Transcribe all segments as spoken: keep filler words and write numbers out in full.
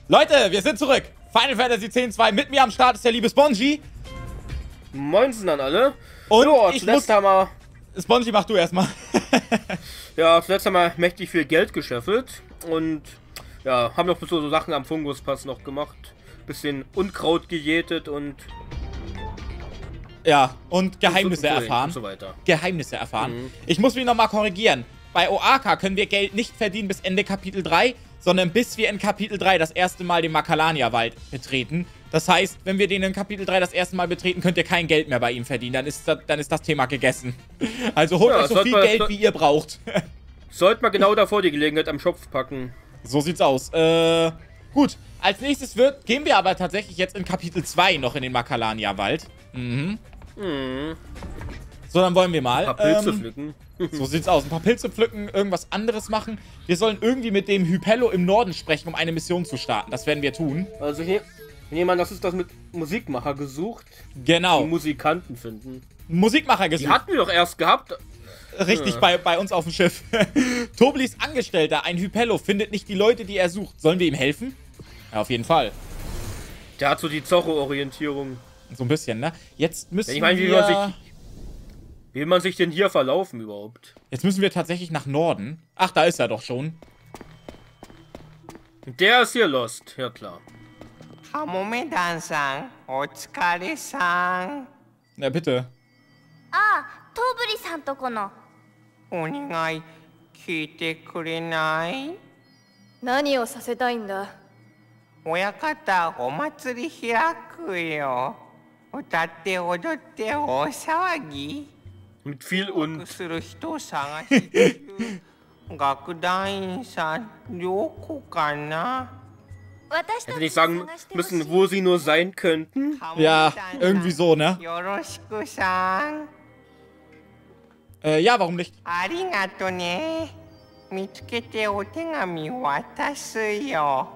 Leute, wir sind zurück. Final Fantasy X zwei. Mit mir am Start ist der liebe Spongy. Moinsen an alle. Und jo, ich zuletzt muss... haben wir... Spongy, mach du erstmal. ja, zuletzt haben wir mächtig viel Geld gescheffelt. Und ja, haben noch so, so Sachen am Funguspass noch gemacht. Bisschen Unkraut gejätet und... Ja, und Geheimnisse und so, erfahren. Und so weiter. Geheimnisse erfahren. Mhm. Ich muss mich nochmal korrigieren. Bei O A K können wir Geld nicht verdienen bis Ende Kapitel drei, sondern bis wir in Kapitel drei das erste Mal den Makalania-Wald betreten. Das heißt, wenn wir den in Kapitel drei das erste Mal betreten, könnt ihr kein Geld mehr bei ihm verdienen. Dann ist das, dann ist das Thema gegessen. Also holt Ja, euch so viel man, Geld, wie ihr braucht. Sollte man genau davor die Gelegenheit am Schopf packen. So sieht's aus. Äh, gut. Als nächstes wird, gehen wir aber tatsächlich jetzt in Kapitel zwei noch in den Makalania-Wald. Mhm. Mhm. So, dann wollen wir mal. Ein paar Pilze ähm, pflücken. So sieht's aus. Ein paar Pilze pflücken, irgendwas anderes machen. Wir sollen irgendwie mit dem Hypello im Norden sprechen, um eine Mission zu starten. Das werden wir tun. Also hier, jemand, das ist das mit Musikmacher gesucht. Genau. Die Musikanten finden. Musikmacher gesucht. Die hatten wir doch erst gehabt. Richtig, Ja. bei, bei uns auf dem Schiff. Toblis Angestellter, ein Hypello, findet nicht die Leute, die er sucht. Sollen wir ihm helfen? Ja, auf jeden Fall. Der hat so die Zorro-Orientierung. So ein bisschen, ne? Jetzt müssen Ich meine, wie wir... man sich... Wie will man sich denn hier verlaufen überhaupt? Jetzt müssen wir tatsächlich nach Norden. Ach, da ist er doch schon. Der ist hier lost, ja klar. Hamomedan-san, Otsukare-san. Na, bitte. ああ、トーブリさんとこの。 お願い、聞いてくれない？ 何をさせたいんだ。 親方、お祭り開くよ。歌って踊って大騒ぎ。 Mit viel und... する人を探している。楽団員さん、どこかな？ 私た Hätte ち nicht sagen 探してほしい müssen, wo sie nur sein könnten. Ja, irgendwie so, ne? よろしくさん。 Äh, ja, warum nicht? ありがとね。見つけてお手紙渡すよ。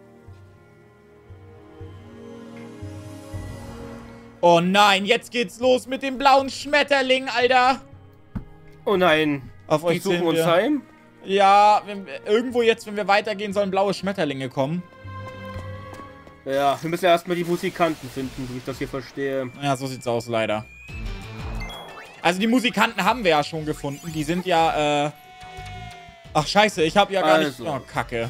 Oh nein, jetzt geht's los mit dem blauen Schmetterling, Alter. Oh nein. Auf Die euch suchen zählen uns wir. heim. Ja, wenn, irgendwo jetzt, wenn wir weitergehen, sollen blaue Schmetterlinge kommen. Ja, wir müssen erstmal die Musikanten finden, so ich das hier verstehe. Ja, so sieht's aus, leider. Also die Musikanten haben wir ja schon gefunden. Die sind ja, äh... Ach, scheiße, ich habe ja gar Also. nicht... Oh, Kacke.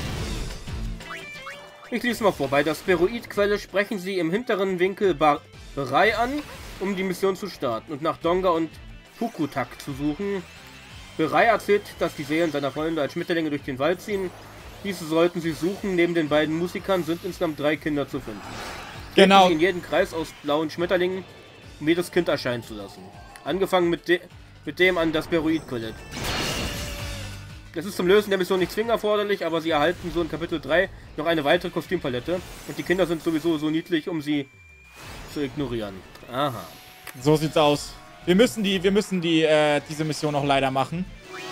Ich lese mal vor. Bei der Speroidquelle sprechen sie im hinteren Winkel Bar Berei an, um die Mission zu starten und nach Donga und Pukutak zu suchen. Berei erzählt, dass die Seelen seiner Freunde als Schmetterlinge durch den Wald ziehen. Diese sollten sie suchen. Neben den beiden Musikern sind insgesamt drei Kinder zu finden. Genau. Sie in jedem Kreis aus blauen Schmetterlingen, um jedes Kind erscheinen zu lassen. Angefangen mit, de mit dem an der Speroidquelle. Es ist zum Lösen der Mission nicht zwingend erforderlich, aber sie erhalten so in Kapitel drei noch eine weitere Kostümpalette. Und die Kinder sind sowieso so niedlich, um sie zu ignorieren. Aha. So sieht's aus. Wir müssen die, wir müssen die, äh, diese Mission auch leider machen.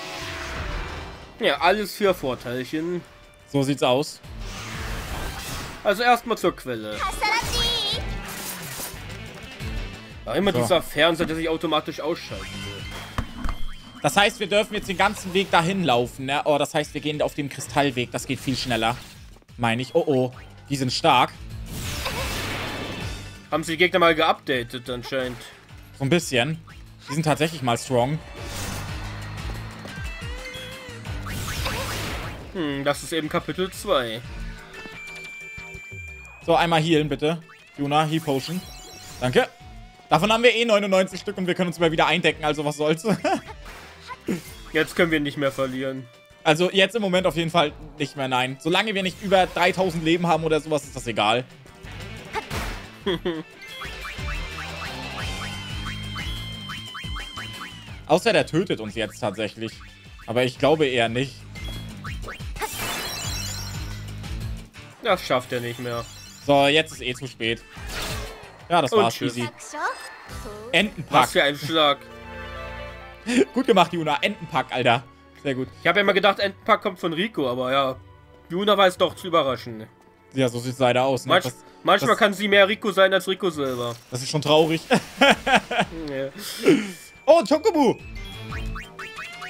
Ja, alles für Vorteilchen. So sieht's aus. Also erstmal zur Quelle. ハサラチ War immer So. dieser Fernseher, der sich automatisch ausschalten will. Das heißt, wir dürfen jetzt den ganzen Weg dahin laufen, ne? Oh, das heißt, wir gehen auf dem Kristallweg. Das geht viel schneller. Meine ich. Oh, oh. Die sind stark. Haben sie die Gegner mal geupdatet anscheinend. So ein bisschen. Die sind tatsächlich mal strong. Hm, das ist eben Kapitel zwei. So, einmal healen, bitte. Juna, Heal Potion. Danke. Davon haben wir eh neunundneunzig Stück und wir können uns mal wieder eindecken, also was soll's. Jetzt können wir nicht mehr verlieren. Also jetzt im Moment auf jeden Fall nicht mehr, nein. Solange wir nicht über dreitausend Leben haben oder sowas, ist das egal. Außer der tötet uns jetzt tatsächlich. Aber ich glaube eher nicht. Das schafft er nicht mehr. So, jetzt ist eh zu spät. Ja, das Und war's, tschüss. easy. 役所 Entenpack. Was für ein Schlag. Gut gemacht, Juna. Entenpack, Alter. Sehr gut. Ich habe ja immer gedacht, Entenpack kommt von Rico, aber ja. Juna weiß doch zu überraschen. Ja, so sieht's leider aus. Ne? Manch, Das, manchmal das- kann sie mehr Rico sein als Rico selber. das ist schon traurig. Ja. Oh, Chocobo.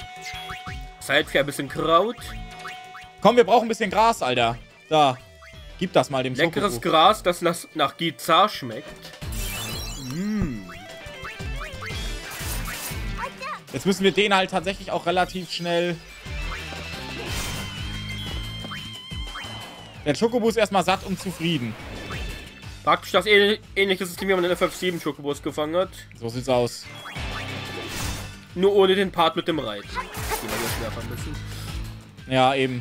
Zeit für ein bisschen Kraut. Komm, wir brauchen ein bisschen Gras, Alter. Da. Gib das mal dem Leckeres Schokobo. Gras, das nach, nach Gizar schmeckt. Mm. Jetzt müssen wir den halt tatsächlich auch relativ schnell... Der Schokobo ist erstmal satt und zufrieden. Praktisch das ähnlich, ähnliche System, wie man in F F sieben Schokobos gefangen hat. So sieht's aus. Nur ohne den Part mit dem Reiten. Die wir ja schwer vermissen. Ja, eben.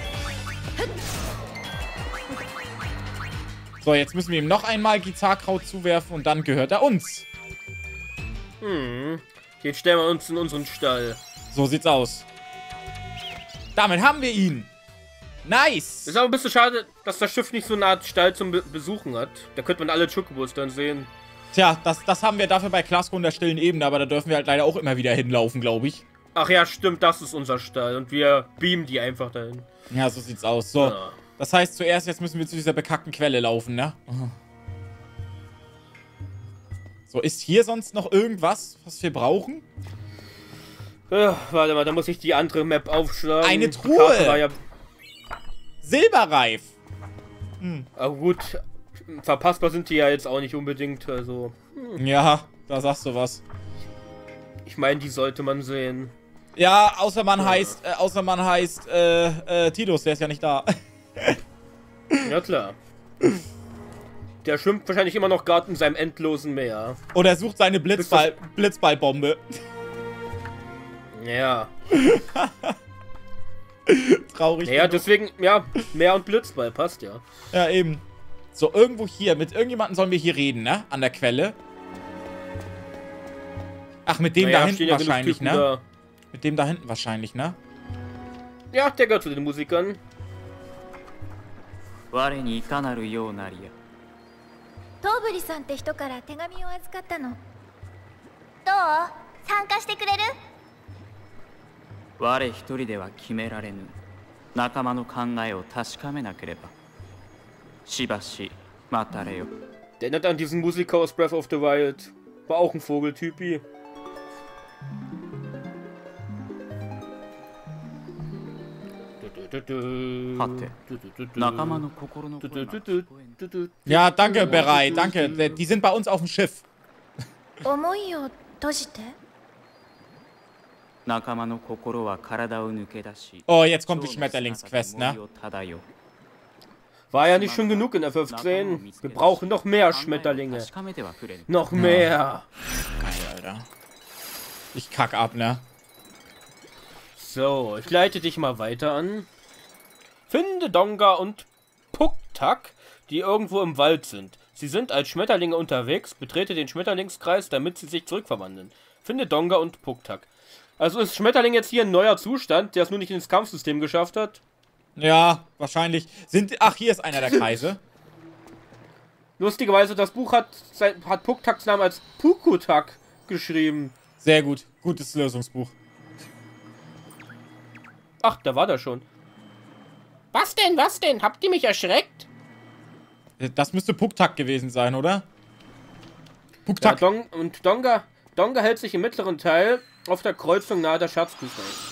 So, jetzt müssen wir ihm noch einmal Gizarkraut zuwerfen und dann gehört er uns. Hm. Den stellen wir uns in unseren Stall. So sieht's aus. Damit haben wir ihn. Nice. Ist aber ein bisschen schade, dass das Schiff nicht so eine Art Stall zum Be Besuchen hat. Da könnte man alle Chocobos dann sehen. Tja, das, das haben wir dafür bei Klasko in der stillen Ebene, aber da dürfen wir halt leider auch immer wieder hinlaufen, glaube ich. Ach ja, stimmt, das ist unser Stall. Und wir beamen die einfach dahin. Ja, so sieht's aus. So, Ja. Das heißt, zuerst jetzt müssen wir zu dieser bekackten Quelle laufen, ne? So, ist hier sonst noch irgendwas, was wir brauchen? Ja, warte mal, da muss ich die andere Map aufschlagen. Eine Die Truhe. Karte war ja, Silberreif. aber gut, verpassbar sind die ja jetzt auch nicht unbedingt. Also, Ja, da sagst du was. ich meine, die sollte man sehen. Ja, außer man heißt, äh, außer man heißt, äh, äh, Tidus, der ist ja nicht da. Ja, klar. Der schwimmt wahrscheinlich immer noch gerade in seinem endlosen Meer. Oder er sucht seine Blitzball, Blitzballbombe. Ja. Traurig. Ja, genug. deswegen, ja, Meer und Blitzball passt ja. Ja, eben. So, irgendwo hier. Mit irgendjemandem sollen wir hier reden, ne? An der Quelle. Ach, mit dem Naja, da hinten stehen ja genug wahrscheinlich, Typen ne? da. Mit dem da hinten wahrscheinlich, ne? Ja, der gehört zu den Musikern. 我にいかなるようなりや。 トーブリさんって人から手紙を預かったの。どう？参加してくれる？ 我一人では決められぬ。仲間の考えを確かめなければ。しばし待たれよ。 Der erinnert an diesen Musiker aus Breath of the Wild. War auch ein Vogeltypi. Hatte. 仲間の心の声が聞こえぬ。 Ja, danke, Berei, danke. Der- Die sind bei uns auf dem Schiff. 思いを閉じて。 仲間の心は体を抜け出し。 Oh, jetzt kommt die Schmetterlingsquest, ne? War ja nicht schon genug in F F zehn. Wir brauchen noch mehr Schmetterlinge. Noch mehr. Geil, Alter. Ich kack ab, ne? So, ich leite dich mal weiter an. Finde Donga und Puktak, die irgendwo im Wald sind. Sie sind als Schmetterlinge unterwegs. Betrete den Schmetterlingskreis, damit sie sich zurückverwandeln. Finde Donga und Puktak. Also ist Schmetterling jetzt hier ein neuer Zustand, der es nur nicht ins Kampfsystem geschafft hat? Ja, wahrscheinlich. Sind. Ach, hier ist einer der Kreise. Lustigerweise, das Buch hat, sein- hat Puktaks Namen als Pukutak geschrieben. Sehr gut. Gutes Lösungsbuch. Ach, da war der schon. Was denn, was denn? Habt ihr mich erschreckt? Das müsste Puktak gewesen sein, oder? Ja, Puktak. Dong und Donga, Donga hält sich im mittleren Teil auf der Kreuzung nahe der Schatzküste auf.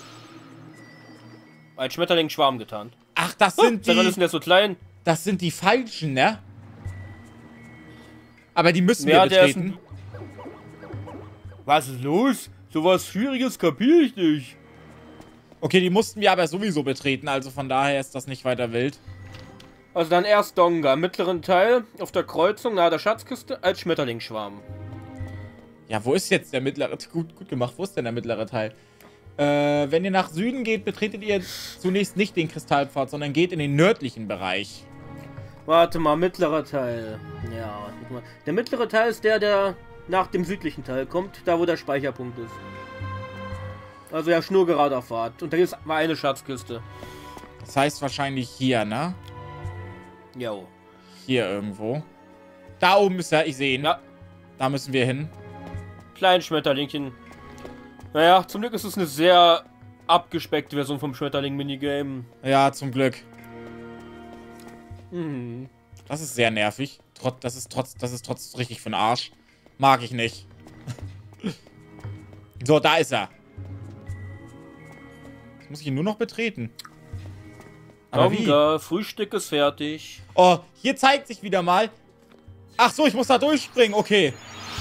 Als Schmetterling-Schwarm getan. Ach, das Oh, sind seit wann ist die. denn der so klein? Das sind die falschen, ne? Aber die müssen Ja, wir der ist betreten. Was ist los? So was Schwieriges kapiere ich nicht. Okay, die mussten wir aber sowieso betreten, also von daher ist das nicht weiter wild. Also dann erst Donga, im mittleren Teil, auf der Kreuzung nahe der Schatzküste, als Schmetterlingsschwarm. Ja, wo ist jetzt der mittlere? Gut, gut gemacht. Wo ist denn der mittlere Teil? Äh, wenn ihr nach Süden geht, betretet ihr zunächst nicht den Kristallpfad, sondern geht in den nördlichen Bereich. Warte mal, mittlerer Teil. Ja, warte mal. Der mittlere Teil ist der, der nach dem südlichen Teil kommt, da wo der Speicherpunkt ist. Also ja, schnurgerader Pfad. Und da ist mal eine Schatzkiste. Das heißt wahrscheinlich hier, ne? Jo. Hier irgendwo. Da oben ist er, ich sehe ihn. Ja, Da müssen wir hin. klein Schmetterlingchen. Naja, zum Glück ist es eine sehr abgespeckte Version vom Schmetterling-Minigame. Ja, zum Glück. Mhm. Das ist sehr nervig. Trotz, das ist trotz, das ist trotz richtig für den Arsch. Mag ich nicht. So, da ist er. Jetzt muss ich ihn nur noch betreten. Aber wie? Donga, Frühstück ist fertig. Oh, hier zeigt sich wieder mal. Ach so, ich muss da durchspringen. Okay.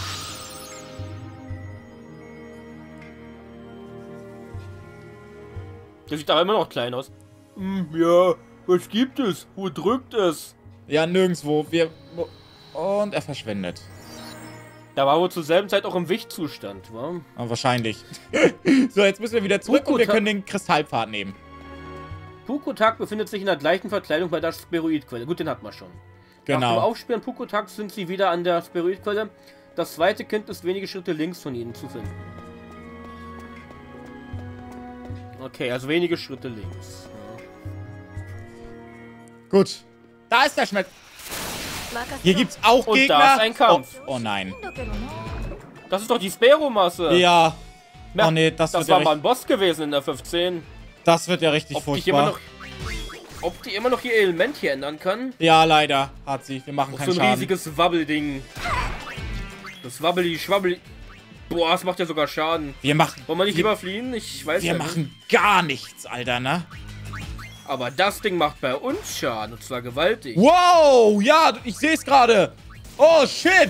Der sieht aber immer noch klein aus. Hm, ja, was gibt es? Wo drückt es? Ja, nirgendwo. Wir... Und er verschwendet. Da war wohl zur selben Zeit auch im Wichtzustand, wa? Aber wahrscheinlich. So, jetzt müssen wir wieder zurück und wir Pukuta- können den Kristallpfad nehmen. Pukutak befindet sich in der gleichen Verkleidung bei der Sphäroidquelle. Gut, den hat man schon. Nach dem Genau. Aufspüren Pukutak sind sie wieder an der Sphäroidquelle. Das zweite Kind ist wenige Schritte links von ihnen zu finden. Okay, also wenige Schritte links. Gut. Da ist der Schmetterling. Hier gibt's auch Und Gegner. da ist ein Kampf. Oh, oh nein. Das ist doch die Sphäromasse. Ja. Na, Oh nee, das, das wird war ja mal richtig, ein Boss gewesen in der fünfzehn. das wird ja richtig Ob die, immer furchtbar. noch, ob die immer noch ihr Element hier ändern kann? Ja, leider hat sie. Wir machen Auf keinen so ein Schaden. riesiges Wabbelding. Das Wabbeli, Schwabbeli. Boah, das macht ja sogar Schaden. Wir machen... Wollen wir nicht wir, lieber fliehen? Ich weiß wir ja machen nicht. gar nichts, Alter, ne? Aber das Ding macht bei uns Schaden. Und zwar gewaltig. Wow, ja, ich sehe es gerade. Oh, shit.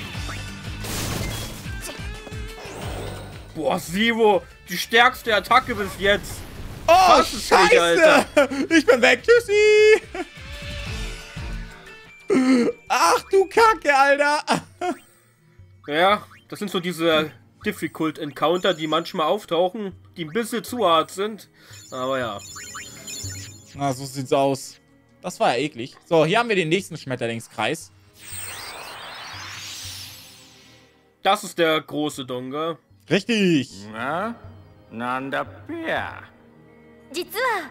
Boah, Sivo. Die stärkste Attacke bis jetzt. Oh, Was ist das, scheiße. Ich bin weg. Tschüssi. Ach, du Kacke, Alter. Ja, das sind so diese Difficult Encounter, die manchmal auftauchen, die ein bisschen zu hart sind. Aber ja. Na, so sieht's aus. Das war ja eklig. So, hier haben wir den nächsten Schmetterlingskreis. Das ist der große Donga. Richtig. ななんだっぺや実は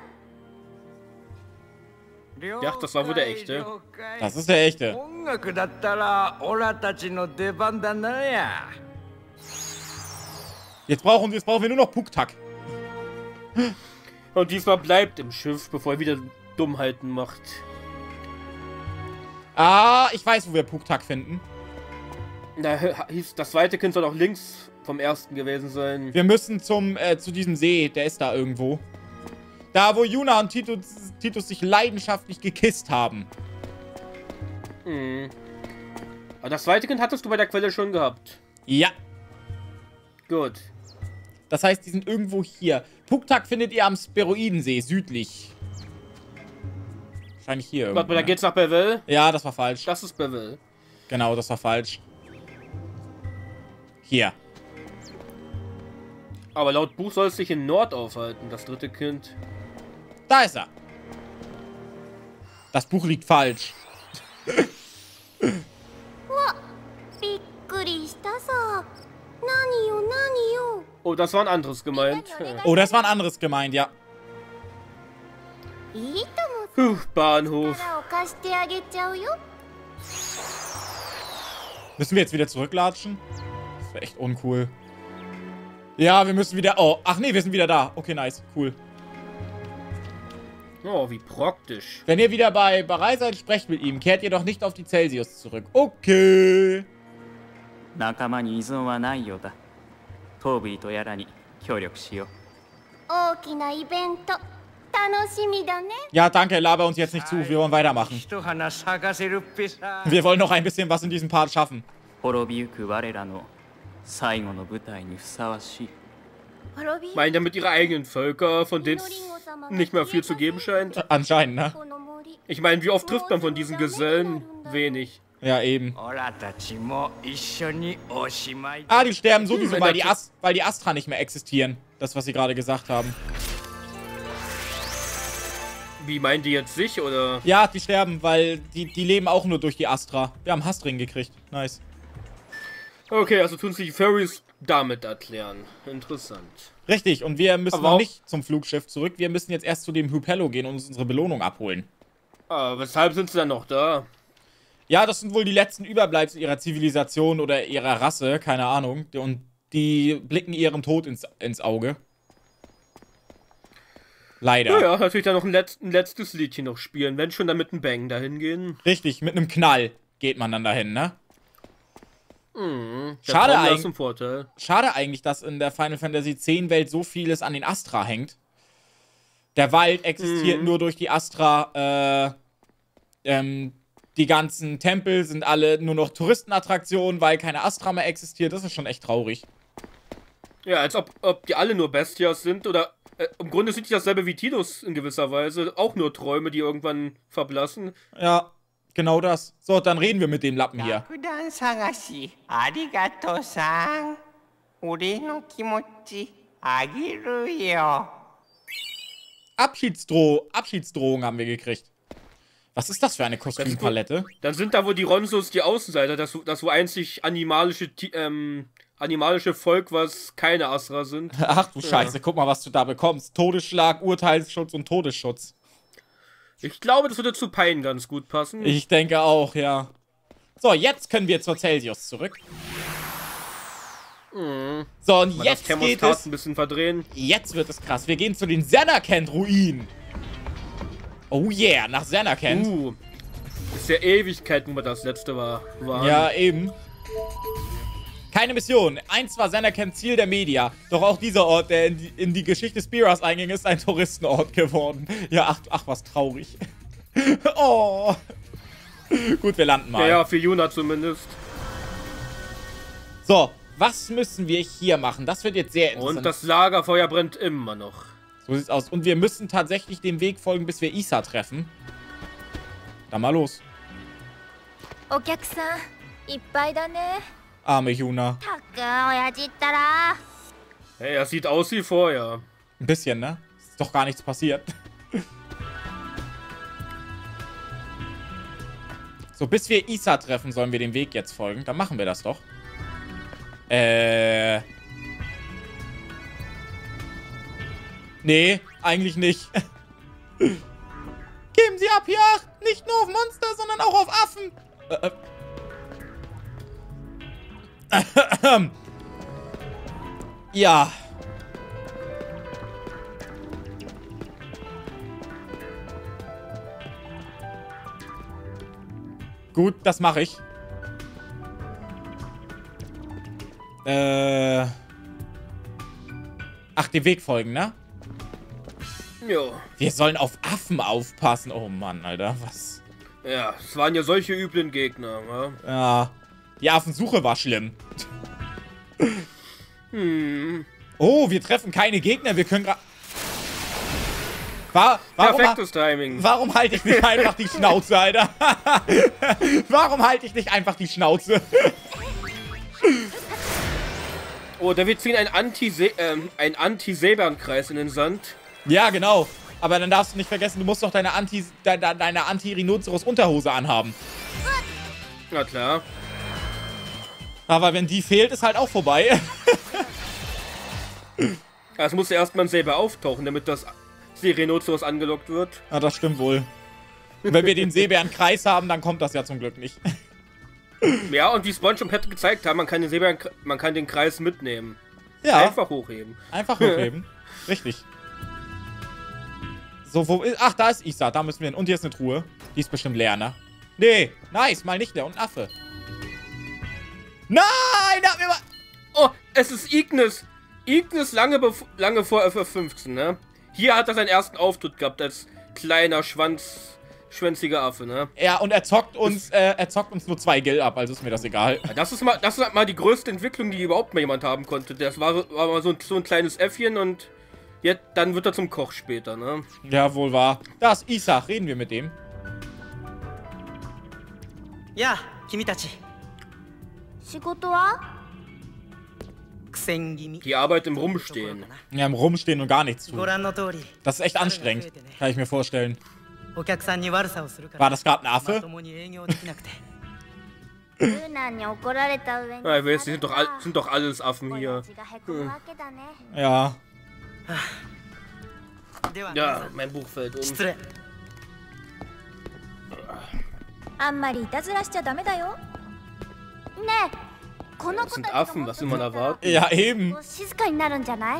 Ja, das war wohl der echte. Das ist der echte. 音楽だったらオラたちの出番だなや Jetzt brauchen, jetzt brauchen wir nur noch Puktak. Und diesmal bleibt im Schiff, bevor er wieder Dummheiten macht. Ah, ich weiß, wo wir Puktak finden. Na, hieß, das zweite Kind soll auch links vom ersten gewesen sein. Wir müssen zum, äh, zu diesem See. Der ist da irgendwo. Da, wo Yuna und Titus, Titus sich leidenschaftlich gekisst haben. Mhm. Aber das zweite Kind hattest du bei der Quelle schon gehabt. Ja. Gut. Das heißt, die sind irgendwo hier. Puktak findet ihr am Sphäroidensee, südlich. Wahrscheinlich hier irgendwo. Warte mal, da geht's nach Bevelle. Ja, das war falsch. Das ist Bevelle. Genau, das war falsch. Hier. Aber laut Buch soll es sich in Nord aufhalten, das dritte Kind. Da ist er. Das Buch liegt falsch. びっくりしたさ何よ何よ Oh, das war ein anderes gemeint. お願い Oh, das war ein anderes gemeint, ja. いいとも Puh, Bahnhof. からお貸してあげちゃうよ Müssen wir jetzt wieder zurücklatschen? Das wäre echt uncool. Ja, wir müssen wieder... Oh, ach nee, wir sind wieder da. Okay, nice. Cool. Oh, wie praktisch. Wenn ihr wieder bei Barei seid, sprecht mit ihm. Kehrt ihr doch nicht auf die Celsius zurück. Okay. 仲間に依存はないようだトーブリとやらに協力しよう大きなイベント楽しみだね Ja, danke. Laber uns jetzt nicht zu. Wir wollen weitermachen. 一花咲かせるっぺさ Wir wollen noch ein bisschen was in diesem Part schaffen. 滅びゆく我らの最後の舞台にふさわしい滅び Meinen damit ihre eigenen Völker, von denen 祈り es 子様が nicht mehr viel zu geben scheint? Anscheinend, ne? この森 Ich meine, wie oft trifft man von diesen Gesellen? Wenig. Ja, eben. オラたちも一緒におしまい Ah, die sterben sowieso, weil die, Ast weil die Astra nicht mehr existieren. Das, was sie gerade gesagt haben. Wie meinen die jetzt sich, oder? Ja, die sterben, weil die, die leben auch nur durch die Astra. Wir haben Hassring gekriegt. Nice. Okay, also tun sich die Furries damit erklären. Interessant. Richtig, und wir müssen Aber noch auch- nicht zum Flugschiff zurück. Wir müssen jetzt erst zu dem Hupello gehen und uns unsere Belohnung abholen. Ah, weshalb sind sie dann noch da? Ja, das sind wohl die letzten Überbleibsel ihrer Zivilisation oder ihrer Rasse, keine Ahnung. Und die blicken ihrem Tod ins, ins Auge. Leider. Naja, natürlich dann noch ein, letzt, ein letztes Liedchen noch spielen, wenn schon dann mit einem Bang dahin gehen. Richtig, mit einem Knall geht man dann dahin, ne? Mhm. Der Schade Traum ist eigentlich. im Vorteil. Schade eigentlich, dass in der Final Fantasy X Welt so vieles an den Astra hängt. Der Wald existiert Mhm. nur durch die Astra. Äh, ähm, die ganzen Tempel sind alle nur noch Touristenattraktionen, weil keine Astra mehr existiert. Das ist schon echt traurig. Ja, als ob, ob die alle nur Bestias sind oder äh, im Grunde sind die dasselbe wie Tidus in gewisser Weise. Auch nur Träume, die irgendwann verblassen. Ja, genau das. So, dann reden wir mit dem Lappen hier. 楽団探しありがとさん。俺の気持ちあげるよ。 Abschiedsdroh Abschiedsdrohung haben wir gekriegt. Was ist das für eine Kostümpalette? Dann sind da wohl die Ronsos die Außenseiter, das, das wo einzig animalische, Ti- ähm, animalische Volk, was keine Astra sind. Ach du Scheiße, guck mal, was du da bekommst. Todesschlag, Urteilsschutz und Todesschutz. Ich glaube, das würde zu Pain ganz gut passen. Ich denke auch, ja. So, jetzt können wir zur Celsius zurück. Mhm. So, und Mal jetzt das geht Thermostat es... ein bisschen verdrehen. Jetzt wird es krass. Wir gehen zu den Xenakent-Ruinen. Oh yeah, nach Xenakent. Uh, ist ja Ewigkeit, wo wir das letzte war. waren. Ja, eben. Keine Mission. Eins war Xenakent Ziel der Media. Doch auch dieser Ort, der in die, in die Geschichte Spearas einging, ist ein Touristenort geworden. Ja, ach, ach was traurig. Oh. Gut, wir landen mal. Ja, ja, für Yuna zumindest. So, was müssen wir hier machen? Das wird jetzt sehr interessant. Und das Lagerfeuer brennt immer noch. So sieht's aus. Und wir müssen tatsächlich dem Weg folgen, bis wir Isa treffen. Dann mal los. お客さんいっぱいだね。 Arme Yuna. たっくん親父ったら Hey, er sieht aus wie vorher. Ein bisschen, ne? Ist doch gar nichts passiert. So, bis wir Isa treffen, sollen wir dem Weg jetzt folgen. Dann machen wir das doch. Äh... Nee, eigentlich nicht. Geben Sie ab hier Acht! Nicht nur auf Monster, sondern auch auf Affen! Äh, äh. Ja. Gut, das mache ich. Äh... Ach, dem Weg folgen, ne? Jo. Wir sollen auf Affen aufpassen. Oh Mann, Alter, was? Ja, es waren ja solche üblen Gegner, wa? Ja, die Affensuche war schlimm. Hm. Oh, wir treffen keine Gegner. Wir können gerade... War, warum, Perfektes Timing. warum halte ich nicht einfach die Schnauze, Alter? Warum halte ich nicht einfach die Schnauze? Oh, da wir ziehen einen Anti- ähm, ein Anti-Säbernkreis in den Sand. Ja, genau. Aber dann darfst du nicht vergessen, du musst doch deine Anti, de, de, deine Anti-Rhinoceros-Unterhose anhaben. Na klar. Aber wenn die fehlt, ist halt auch vorbei. Es muss ja erstmal ein Säber auftauchen, damit das Rhinoceros angelockt wird. Ja, das stimmt wohl. Und wenn wir den Seebärenkreis haben, dann kommt das ja zum Glück nicht. Ja, und wie SpongeBob hätte gezeigt haben, man kann den Säbern, man kann den Kreis mitnehmen. Ja, Einfach hochheben. einfach hochheben. Richtig. So, wo ist... Ach, da ist Isa, da müssen wir hin. Und hier ist eine Truhe. Die ist bestimmt leer, ne? Nee, nice, mal nicht leer. Und ein Affe. Nein, da hat mir mal... Oh, es ist Ignis. Ignis lange, lange vor F F fünfzehn, ne? Hier hat er seinen ersten Auftritt gehabt als kleiner, Schwanz, schwänziger Affe, ne? Ja, und er zockt uns, äh, er zockt uns nur zwei Gil ab, also ist mir das egal. Ja, das ist mal, das ist mal die größte Entwicklung, die überhaupt mal jemand haben konnte. Das war, war mal so ein, so ein kleines Äffchen und jetzt, dann wird er zum Koch später, ne? Ja, wohl wahr. Da ist Isa, reden wir mit dem. やあ君たち仕事は苦戦気味 Die Arbeit im Rumstehen. Ja, im Rumstehen und gar nichts ご tun. 覧の通り Das ist echt anstrengend, kann ich mir vorstellen. お客さんに悪さをするか War ら das gerade ein ま Affe? ともに営業できなくてルーナに怒られた上に Ja, ich weiß, die sind doch, all, sind doch alles Affen hier. 親父がへこむわけだね Ja. では Ja, mein Buch fällt um. 失礼あんまりいたずらしちゃダメだよねえこの Das 子 sind たちが Affen, もっ was と will man 強かったら erwarten? Ja, eben. 静かになるんじゃない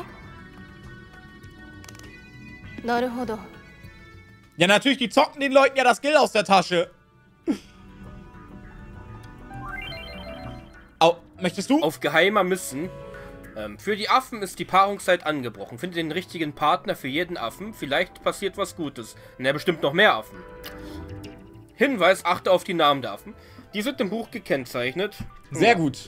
なるほど Ja, natürlich, die zocken den Leuten ja das Gil aus der Tasche. Au, möchtest du? Auf geheimer Mission. Ähm, für die Affen ist die Paarungszeit angebrochen. Finde den richtigen Partner für jeden Affen. Vielleicht passiert was Gutes. Na, bestimmt noch mehr Affen. Hinweis, achte auf die Namen der Affen. Die sind im Buch gekennzeichnet. Sehr Ja. gut.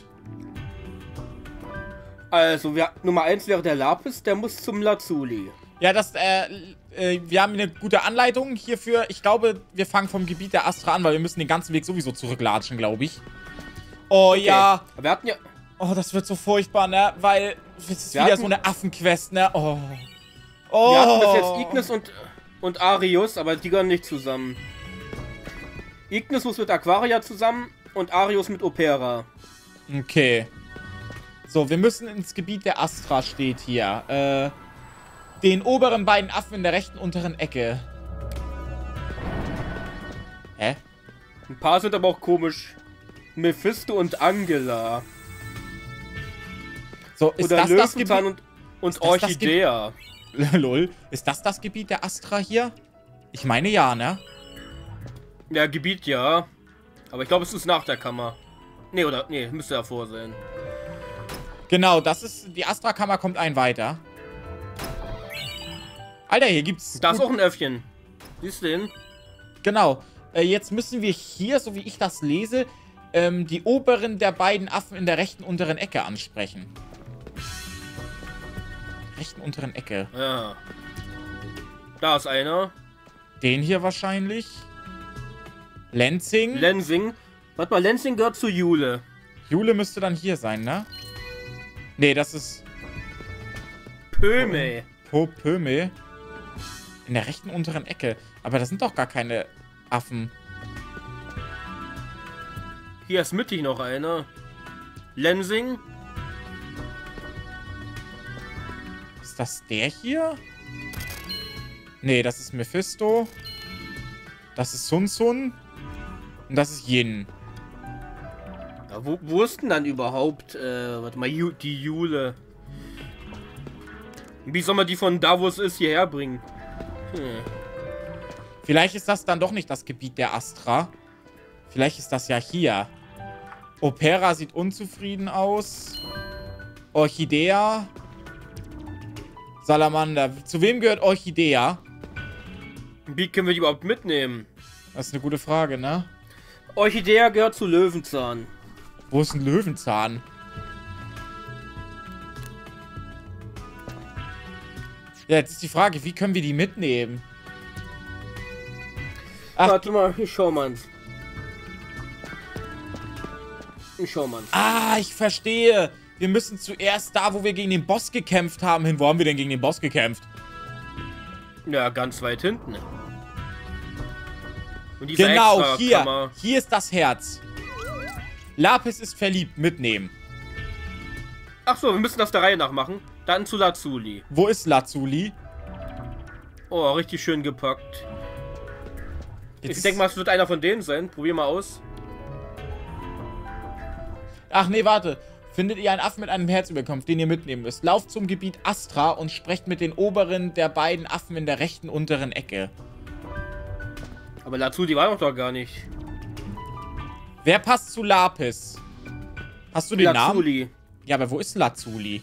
Also, wir, Nummer eins wäre der Lapis, der muss zum Lazuli. Ja, das, äh, äh, wir haben eine gute Anleitung hierfür. Ich glaube, wir fangen vom Gebiet der Astra an, weil wir müssen den ganzen Weg sowieso zurücklatschen, glaube ich. Oh Okay. ja. Aber wir hatten ja... Oh, das wird so furchtbar, ne? Weil es ist Wir wieder hatten- so eine Affenquest, ne? Oh. Oh. Wir hatten bis jetzt Ignis und, und Arius, aber die gehören nicht zusammen. Ignis muss mit Aquaria zusammen und Arius mit Opera. Okay. So, wir müssen ins Gebiet der Astra, steht hier. Äh, den oberen beiden Affen in der rechten unteren Ecke. Hä? Ein paar sind aber auch komisch. Mephisto und Angela. So, ist Oder das das Löwenzahn Gebiet? und, und Ist das das Orchidea. Lol. Ist das das Gebiet der Astra hier? Ich meine ja, ne? Ja, Gebiet ja. Aber ich glaube, es ist nach der Kammer. Nee, oder? Nee, müsste davor sein. Genau, das ist... Die Astra-Kammer kommt ein weiter. Alter, hier gibt's... Da ist auch ein Äffchen. Siehst du den? Genau. Äh, jetzt müssen wir hier, so wie ich das lese, ähm, die oberen der beiden Affen in der rechten unteren Ecke ansprechen. Rechten unteren Ecke. Ja. Da ist einer. Den hier wahrscheinlich. Lenzing. Lensing. Warte mal, Lensing gehört zu Jule. Jule müsste dann hier sein, ne? Nee, das ist Pöme. Popöme. In der rechten unteren Ecke. Aber das sind doch gar keine Affen. Hier ist mittig noch einer. Lensing. Ist das der hier? Nee, das ist Mephisto. Das ist Sun Sun. Und das ist Yin. Ja, wo, wo ist denn dann überhaupt, äh, warte mal, Ju die Jule? Wie soll man die von da, wo es ist, hierher bringen? Hm. Vielleicht ist das dann doch nicht das Gebiet der Astra. Vielleicht ist das ja hier. Opera sieht unzufrieden aus. Orchidea. Salamander. Zu wem gehört Orchidea? Wie können wir die überhaupt mitnehmen? Das ist eine gute Frage, ne? Orchidea gehört zu Löwenzahn. Wo ist ein Löwenzahn? Ja, jetzt ist die Frage, wie können wir die mitnehmen? Ach, Warte mal, ich schau mal's. Ich schau mal's. ah, ich verstehe. Wir müssen zuerst da, wo wir gegen den Boss gekämpft haben, hin. Wo haben wir denn gegen den Boss gekämpft? Ja, ganz weit hinten. Und diese Genau, Extra-Kammer- hier. Hier ist das Herz. Lapis ist verliebt. Mitnehmen. Ach so, wir müssen das der Reihe nach machen. Dann zu Lazuli. Wo ist Lazuli? Oh, richtig schön gepackt. Jetzt Ich denke mal, es wird einer von denen sein. Probier mal aus. Ach nee, warte. Findet ihr einen Affen mit einem Herzüberkampf, den ihr mitnehmen müsst? Lauft zum Gebiet Astra und sprecht mit den oberen der beiden Affen in der rechten unteren Ecke. Aber Lazuli war doch doch gar nicht. Wer passt zu Lapis? Hast du den Namen? Lazuli. Ja, aber wo ist Lazuli?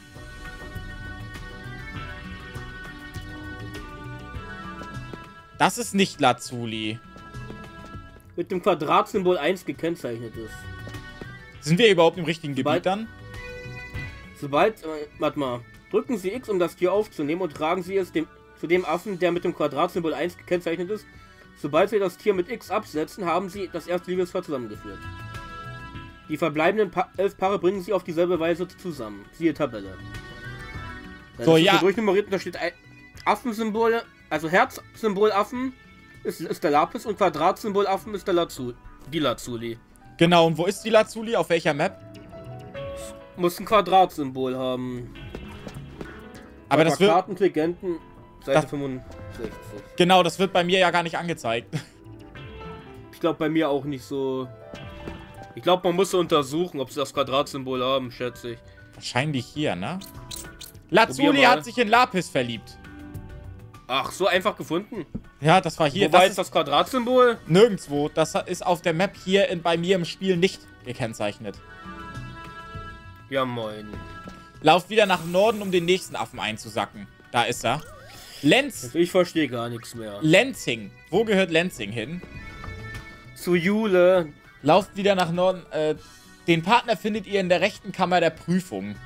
Das ist nicht Lazuli. Mit dem Quadratsymbol eins gekennzeichnet ist. Sind wir überhaupt im richtigen Gebiet Sobald- dann? Sobald, äh, warte mal, drücken Sie X, um das Tier aufzunehmen und tragen Sie es dem, zu dem Affen, der mit dem Quadratsymbol eins gekennzeichnet ist. Sobald Sie das Tier mit X absetzen, haben Sie das erste Liebespaar zusammengeführt. Die verbleibenden pa elf Paare bringen Sie auf dieselbe Weise zusammen. Siehe Tabelle. Ja, So, das ist ja. so durchnummeriert, da steht ein Affensymbole, also Herzsymbol Affen ist, ist der Lapis und Quadratsymbol Affen ist der Lazuli. Die Lazuli. Genau, und wo ist die Lazuli? Auf welcher Map? Muss ein Quadratsymbol haben. Aber das wird... Karten, Legenden, Seite Das- fünfundsechzig. Genau, das wird bei mir ja gar nicht angezeigt. Ich glaube bei mir auch nicht so. Ich glaube, man muss so untersuchen, ob sie das Quadratsymbol haben, schätze ich. Wahrscheinlich hier, ne? Lazuli Probier mal. hat sich in Lapis verliebt. Ach, so einfach gefunden. Ja, das war hier. Wo war Das jetzt ist das Quadratsymbol? nirgendwo. Das ist auf der Map hier in, bei mir im Spiel nicht gekennzeichnet. Ja, moin. Lauft wieder nach Norden, um den nächsten Affen einzusacken. Da ist er. Lenz. Ich verstehe gar nichts mehr. Lenzing. Wo gehört Lenzing hin? Zu Jule. Lauft wieder nach Norden. Äh, den Partner findet ihr in der rechten Kammer der Prüfung.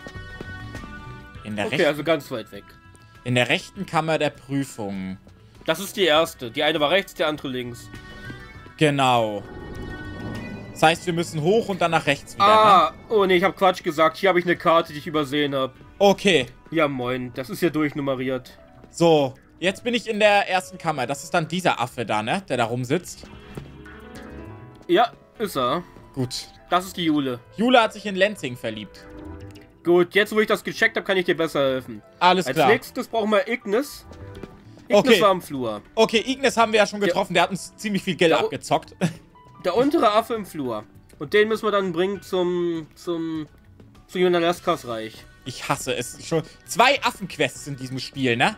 In der Okay, rechten, also ganz weit weg. in der rechten Kammer der Prüfung. Das ist die erste. Die eine war rechts, die andere links. Genau. Das heißt, wir müssen hoch und dann nach rechts wieder. Ah, Ne? oh nee, ich habe Quatsch gesagt. Hier habe ich eine Karte, die ich übersehen habe. Okay. Ja, moin. Das ist ja durchnummeriert. So, jetzt bin ich in der ersten Kammer. Das ist dann dieser Affe da, ne? Der da rumsitzt. Ja, ist er. Gut. Das ist die Jule. Jule hat sich in Lenzing verliebt. Gut, jetzt wo ich das gecheckt habe, kann ich dir besser helfen. Alles Als klar. nächstes brauchen wir Ignis. Ignis Okay. war am Flur. Okay, Ignis haben wir ja schon getroffen. Der hat uns ziemlich viel Geld Ja, oh. abgezockt. Der untere Affe im Flur. Und den müssen wir dann bringen zum... zum... zu Yunaleskas Reich. Ich hasse es schon. Zwei Affenquests in diesem Spiel, ne?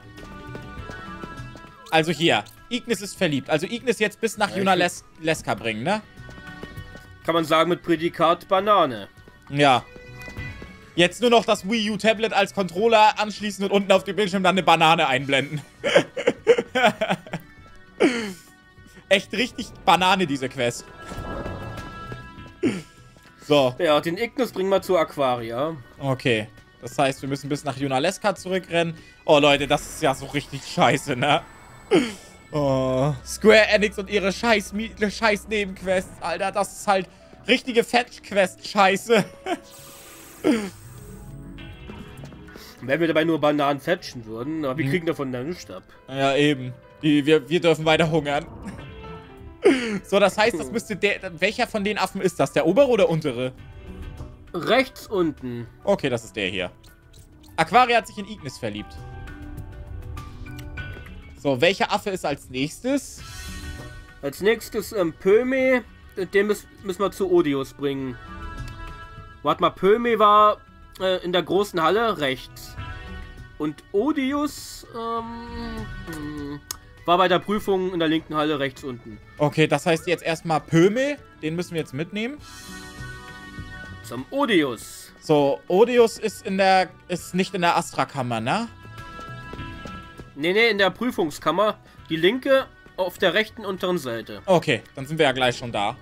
Also hier. Ignis ist verliebt. Also Ignis jetzt bis nach Ja, Yunaleska bringen, ne? Kann man sagen mit Prädikat Banane. Ja. Jetzt nur noch das Wii U Tablet als Controller anschließen und unten auf dem Bildschirm dann eine Banane einblenden. Echt richtig Banane, diese Quest. So. Ja, den Ignis bringen wir zu Aquaria. Okay. Das heißt, wir müssen bis nach Yunalesca zurückrennen. Oh, Leute, das ist ja so richtig scheiße, ne? Oh. Square Enix und ihre scheiß, scheiß Nebenquests, Alter. Das ist halt richtige Fetch-Quest-Scheiße. Wenn wir dabei nur Bananen fetchen würden, aber wir Mhm. kriegen davon dann nichts ab. Ja, eben. Die, wir, wir dürfen weiter hungern. So, das heißt, das müsste der... Welcher von den Affen ist das? Der obere oder untere? Rechts unten. Okay, das ist der hier. Aquaria hat sich in Ignis verliebt. So, welcher Affe ist als nächstes? Als nächstes ähm, Pöme. Den müssen, müssen wir zu Odius bringen. Warte mal, Pöme war äh, in der großen Halle rechts. Und Odius ähm, hm, war bei der Prüfung in der linken Halle rechts unten. Okay, das heißt jetzt erstmal Pöme. Den müssen wir jetzt mitnehmen. Zum Odius. So, Odius ist in der... Ist nicht in der Astra-Kammer, ne? Nee, nee, in der Prüfungskammer. Die linke auf der rechten unteren Seite. Okay, dann sind wir ja gleich schon da.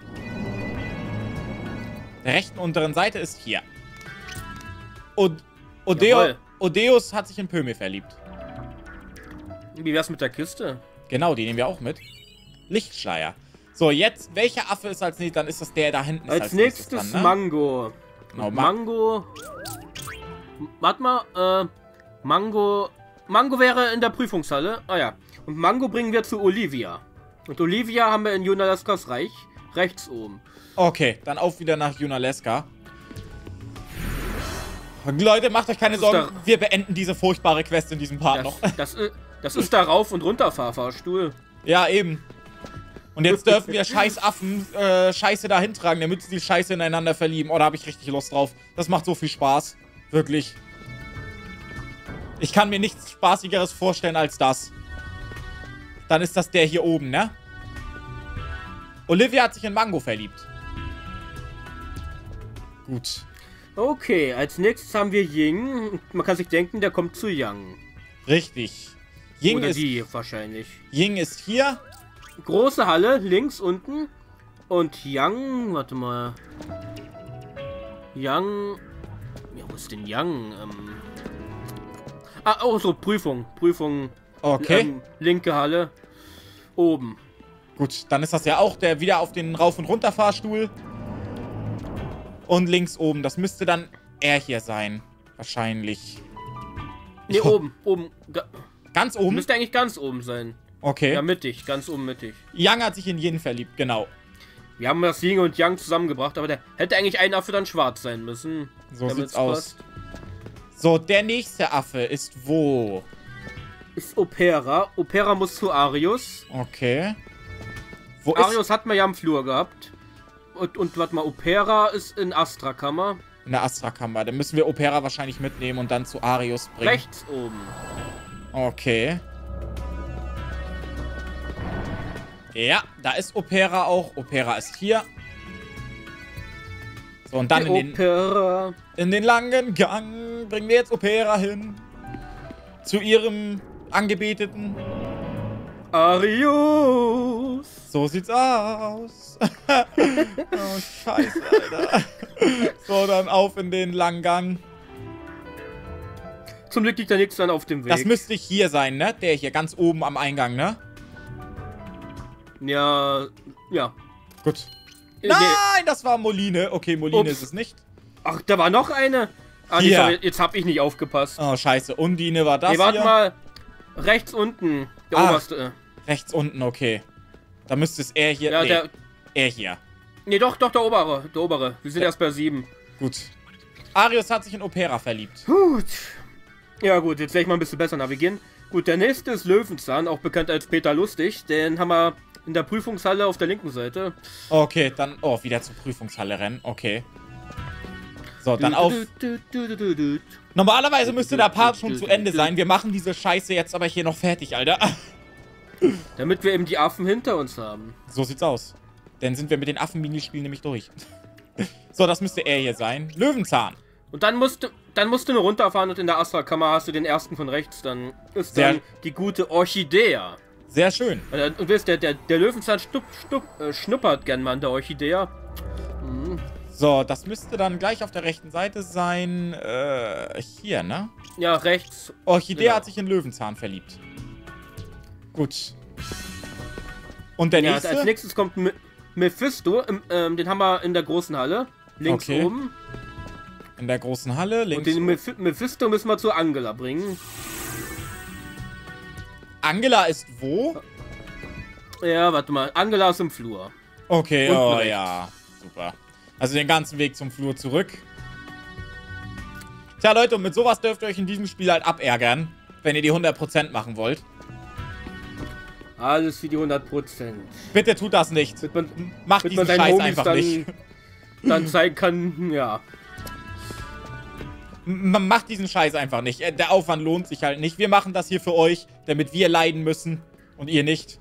Der rechten unteren Seite ist hier. Und Odeo, Jawohl. Odeus hat sich in Pöme verliebt. Wie wär's mit der Kiste? Genau, die nehmen wir auch mit. Lichtschleier. So, jetzt, welcher Affe ist als nächstes? Dann ist das der da hinten. Ist Als, nächstes dran, ne? Mango. Genau, Ma Mango. Warte mal, äh, Mango. Mango wäre in der Prüfungshalle. Ah ja. Und Mango bringen wir zu Olivia. Und Olivia haben wir in Yunaleskas Reich. Rechts oben. Okay, dann auf wieder nach Yunalesca. Und Leute, macht euch keine Das ist Sorgen. da- Wir beenden diese furchtbare Quest in diesem Part noch. Das, das, i- das ist der Rauf- und Runterfahrfahrstuhl. Ja, eben. Und jetzt dürfen wir scheiß Affen äh, Scheiße dahin tragen, damit sie die Scheiße ineinander verlieben. Oh, da habe ich richtig Lust drauf. Das macht so viel Spaß. Wirklich. Ich kann mir nichts Spaßigeres vorstellen als das. Dann ist das der hier oben, ne? Olivia hat sich in Mango verliebt. Gut. Okay, als nächstes haben wir Ying. Man kann sich denken, der kommt zu Yang. Richtig. Ying Oder ist, die wahrscheinlich. Ying ist hier. Große Halle, links unten. Und Yang, warte mal. Yang. Ja, wo ist denn Yang? Ähm. Ah, oh, so, Prüfung. Prüfung. Okay. Ähm, linke Halle. Oben. Gut, dann ist das ja auch der wieder auf den Rauf- und Runterfahrstuhl. Und links oben. Das müsste dann er hier sein. Wahrscheinlich. Ne, Ich- oben. Oben. Ga Ganz oben? müsste eigentlich ganz oben sein. Okay. Ja, mittig. Ganz oben mittig. Yang hat sich in Yin verliebt, genau. Wir haben das Yin und Yang zusammengebracht, aber der hätte eigentlich ein Affe dann schwarz sein müssen. So damit's sieht's aus. passt. So, der nächste Affe ist wo? Ist Opera. Opera muss zu Arius. Okay. Wo ist... Arius hat man ja am Flur gehabt. Und, und warte mal, Opera ist in Astra-Kammer. In der Astra-Kammer. Dann müssen wir Opera wahrscheinlich mitnehmen und dann zu Arius bringen. Rechts oben. Okay. Ja, da ist Opera auch. Opera ist hier. So, und dann Die in den, Opera. in den langen Gang bringen wir jetzt Opera hin. Zu ihrem Angebeteten. Arius. So sieht's aus. Oh, scheiße, Alter. So, dann auf in den langen Gang. Zum Glück liegt da nichts dann auf dem Weg. Das müsste hier sein, ne? Der hier, ganz oben am Eingang, ne? Ja, ja. Gut. Äh, Nein, das war Moline. Okay, Moline Ups. ist es nicht. Ach, da war noch eine. Ah, nee, Hier. sorry, jetzt hab ich nicht aufgepasst. Oh, scheiße. Undine war das Nee, warte hier. mal. Rechts unten. Der Ah. oberste. Rechts unten, okay. Da müsste es er hier... Ja, nee, der. er hier. Nee, doch, doch, der obere. Der obere. Wir sind erst bei sieben. Gut. Arius hat sich in Opera verliebt. Gut. Ja, gut, jetzt werde ich mal ein bisschen besser navigieren. Gut, der nächste ist Löwenzahn, auch bekannt als Peter Lustig. Den haben wir in der Prüfungshalle auf der linken Seite. Okay, dann... Oh, wieder zur Prüfungshalle rennen. Okay. So, dann auf... Du, du, du, du, du. Normalerweise müsste der Part schon zu Ende sein. Wir machen diese Scheiße jetzt aber hier noch fertig, Alter. Damit wir eben die Affen hinter uns haben. So sieht's aus. Dann sind wir mit den Affen-Minispielen nämlich durch. So, das müsste er hier sein. Löwenzahn. Und dann musst du, dann musst du nur runterfahren und in der Astra-Kammer hast du den ersten von rechts. Dann ist Sehr- dann die gute Orchidea. Sehr schön. Äh, Und wisst, der, der, der Löwenzahn stupp, stupp, äh, schnuppert gern mal an der Orchidea. Mhm. So, das müsste dann gleich auf der rechten Seite sein. Äh, hier, ne? Ja, rechts. Orchidea Genau. hat sich in Löwenzahn verliebt. Gut. Und der Ja, nächste? als nächstes kommt M Mephisto. Ähm, ähm, den haben wir in der großen Halle. Links Okay. oben. In der großen Halle, Und links. den Meph Mephisto müssen wir zu Angela bringen. Angela ist wo? Ja, warte mal. Angela ist im Flur. Okay, Unten oh rechts. ja. Super. Also den ganzen Weg zum Flur zurück. Tja, Leute, und mit sowas dürft ihr euch in diesem Spiel halt abärgern, wenn ihr die hundert Prozent machen wollt. Alles für die hundert Prozent. Bitte tut das nicht. Damit man, Macht damit diesen man seinen Scheiß Homies einfach dann, nicht. dann zeigen kann, ja. Man macht diesen Scheiß einfach nicht. Äh, Der Aufwand lohnt sich halt nicht. Wir machen das hier für euch, damit wir leiden müssen und ihr nicht.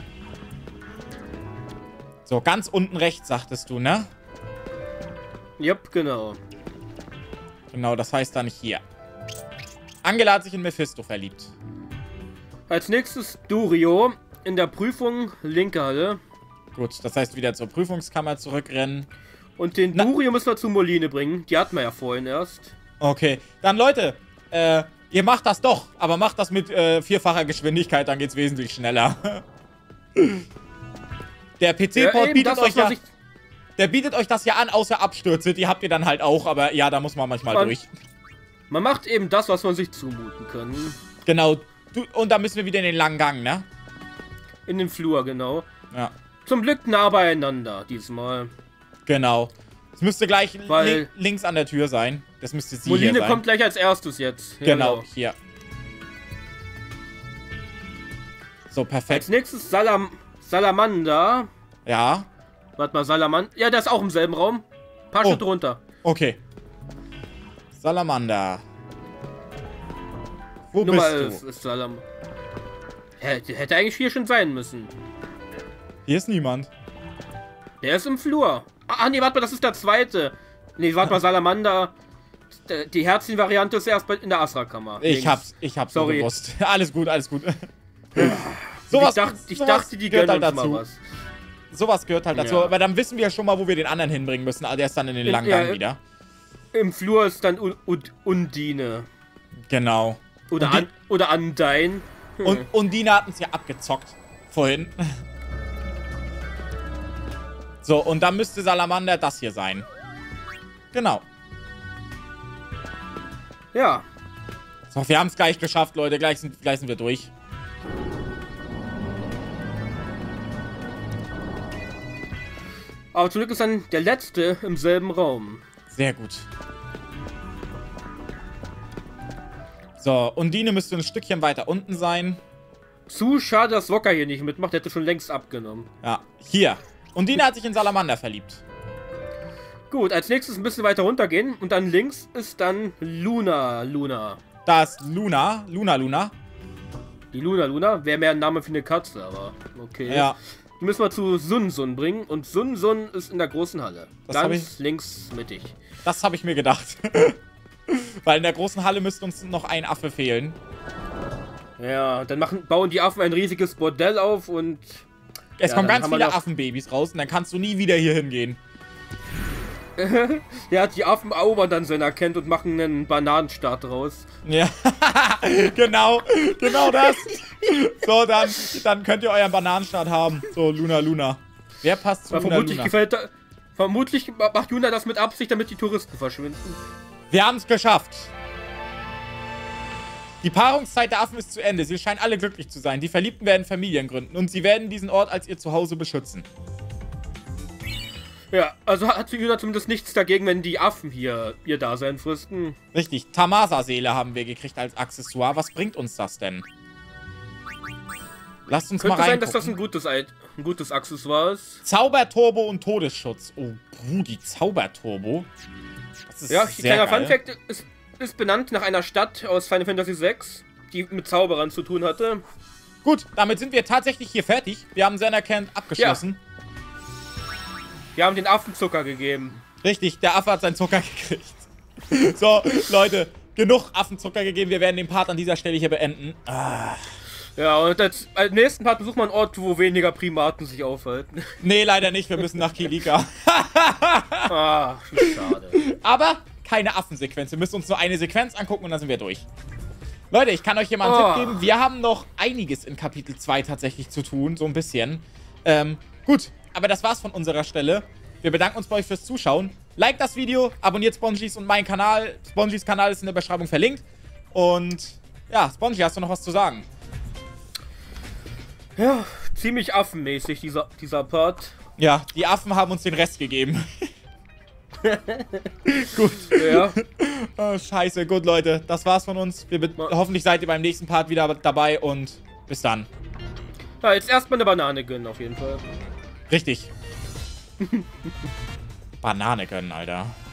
So, ganz unten rechts, sagtest du, ne? Yep, genau. Genau, das heißt dann hier. Angela hat sich in Mephisto verliebt. Als nächstes Durio in der Prüfung, linke Halle. Gut, das heißt wieder zur Prüfungskammer zurückrennen. Und den Na- Durio müssen wir zu Moline bringen. Die hatten wir ja vorhin erst. Okay, dann Leute, äh, ihr macht das doch, aber macht das mit äh, vierfacher Geschwindigkeit, dann geht's wesentlich schneller. Der P C-Port eben bietet das, was euch man ja, sich- der bietet euch das ja an, außer Abstürze, die habt ihr dann halt auch, aber ja, da muss man manchmal Man- durch. Man macht eben das, was man sich zumuten kann. Genau, du, und da müssen wir wieder in den langen Gang, ne? In den Flur, genau. Ja, Zum Glück nah beieinander diesmal. genau. Es müsste gleich Weil- li links an der Tür sein. Das müsste sie hier Moline sein. kommt gleich als erstes jetzt. Ja, Genau, hier. So, Als perfekt. nächstes Salam Salamander. Ja, Warte mal, Salamander. Ja, der ist auch im selben Raum. Paar Oh. Schritte runter. okay. Salamander. Wo Nummer bist elf du? ist Salam. Hätte, hätte eigentlich hier schon sein müssen. Hier ist niemand. Der ist im Flur. Ah, nee, warte mal, das ist der zweite. Nee, warte mal, Salamander. D- Die Herzchen-Variante ist erst bei, in der Astra-Kammer. Ich Links. hab's, ich hab's so Sorry. gewusst. Alles gut, alles gut. Ich, sowas, dachte, ich sowas dachte, die gehört gönnen halt uns dazu. mal was. Sowas gehört halt dazu. Ja. Aber dann wissen wir ja schon mal, wo wir den anderen hinbringen müssen. Also der ist dann in den In- langen ja, Gang wieder. Im Flur ist dann Un Un Undine. Genau. Oder, Und die- an oder Undyne. Hm. Und, und Dina hat uns ja abgezockt. Vorhin. So, und dann müsste Salamander das hier sein. Genau. Ja. So, wir haben es gleich geschafft, Leute. Gleich sind, gleich sind wir durch. Aber zum Glück ist dann der letzte im selben Raum. Sehr gut. So, Undine müsste ein Stückchen weiter unten sein. Zu schade, dass Wokka hier nicht mitmacht. Der hätte schon längst abgenommen. Ja, hier. Undine hat sich in Salamander verliebt. Gut, als nächstes ein bisschen weiter runtergehen. Und dann links ist dann Luna Luna. Da ist Luna. Luna Luna. Die Luna Luna wäre mehr ein Name für eine Katze, aber okay. Ja. Die müssen wir zu Sun Sun bringen. Und Sun Sun ist in der großen Halle. Das hab Ganz ich- links mittig. Das habe ich mir gedacht. Weil in der großen Halle müsste uns noch ein Affe fehlen. Ja, dann machen, bauen die Affen ein riesiges Bordell auf und... Es Ja, kommen dann ganz haben wir viele noch- Affenbabys raus und dann kannst du nie wieder hier hingehen. Ja, die Affen erobern dann seiner Kent und machen einen Bananenstaat draus. Ja, genau, genau das. So, dann, dann könnt ihr euren Bananenstaat haben. So, Luna Luna. Wer passt zu Aber Luna vermutlich Luna? gefällt da, vermutlich macht Juna das mit Absicht, damit die Touristen verschwinden. Wir haben es geschafft. Die Paarungszeit der Affen ist zu Ende. Sie scheinen alle glücklich zu sein. Die Verliebten werden Familien gründen und sie werden diesen Ort als ihr Zuhause beschützen. Ja, also hat Juna zumindest nichts dagegen, wenn die Affen hier ihr Dasein fristen. Richtig, Tamasa-Seele haben wir gekriegt als Accessoire. Was bringt uns das denn? Lasst uns Könnte mal sein, dass das reingucken. ein gutes, Ei- ein gutes Accessoire ist. Zauberturbo und Todesschutz. Oh, Brudi, Zauberturbo. Das ist Ja, sehr kleiner geil. Funfact ist, ist benannt nach einer Stadt aus Final Fantasy sechs, die mit Zauberern zu tun hatte. Gut, damit sind wir tatsächlich hier fertig. Wir haben Xanarkand abgeschlossen. Wir haben den Affen Zucker gegeben. Richtig, der Affe hat seinen Zucker gekriegt. So, Leute, genug Affenzucker gegeben. Wir werden den Part an dieser Stelle hier beenden. Ah. Ja, und als, als nächsten Part besucht man einen Ort, wo weniger Primaten sich aufhalten. Nee, leider nicht. Wir müssen nach Kilika. Ah, schade. Aber keine Affensequenz. Wir müssen uns nur eine Sequenz angucken und dann sind wir durch. Leute, ich kann euch hier mal einen Oh. Tipp geben. Wir haben noch einiges in Kapitel zwei tatsächlich zu tun. So ein bisschen. Ähm, gut. Aber das war's von unserer Stelle. Wir bedanken uns bei euch fürs Zuschauen. Like das Video, abonniert Spongies und meinen Kanal. Spongies Kanal ist in der Beschreibung verlinkt. Und ja, Spongy, hast du noch was zu sagen? Ja, ziemlich affenmäßig, dieser, dieser Part. Ja, die Affen haben uns den Rest gegeben. Gut. Ja. Oh, scheiße. Gut, Leute. Das war's von uns. Wir be- hoffentlich seid ihr beim nächsten Part wieder dabei und bis dann. Ja, jetzt erstmal eine Banane gönnen, auf jeden Fall. Richtig. Banane gönnen, Alter.